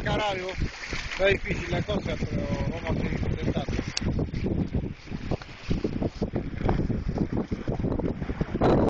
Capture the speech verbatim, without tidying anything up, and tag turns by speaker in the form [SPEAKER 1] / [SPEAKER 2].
[SPEAKER 1] sacar algo. Está difícil la cosa, pero vamos a seguir.